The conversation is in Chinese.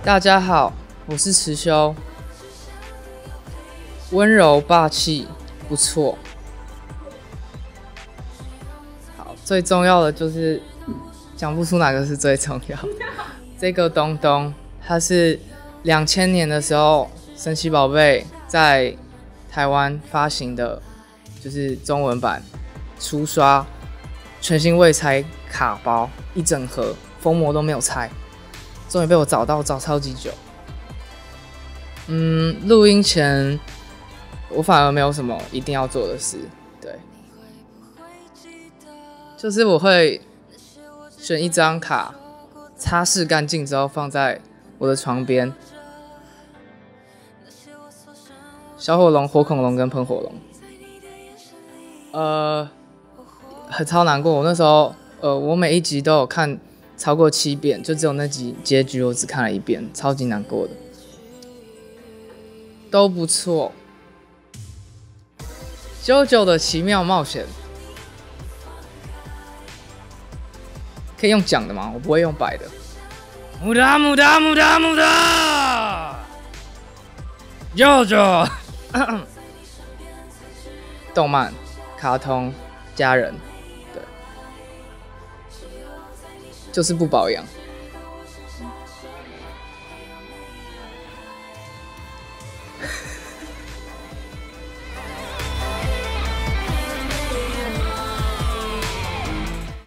大家好，我是池修，温柔霸气，不错。好，最重要的就是讲不出哪个是最重要。这个东东，它是2000年的时候，神奇宝贝在台湾发行的，就是中文版初刷，全新未拆卡包，一整盒，封膜都没有拆。终于被我找超级久。录音前我反而没有什么一定要做的事，对，就是我会选一张卡，擦拭干净之后放在我的床边。小火龙、火恐龙跟喷火龙，很超难过。我那时候，我每一集都有看超过7遍，就只有那集结局我只看了1遍，超级难过的。都不错。JoJo 的奇妙冒险，可以用讲的吗？我不会用摆的。木哒木哒木哒木哒 ，JoJo 动漫、卡通、家人，对，就是不保养。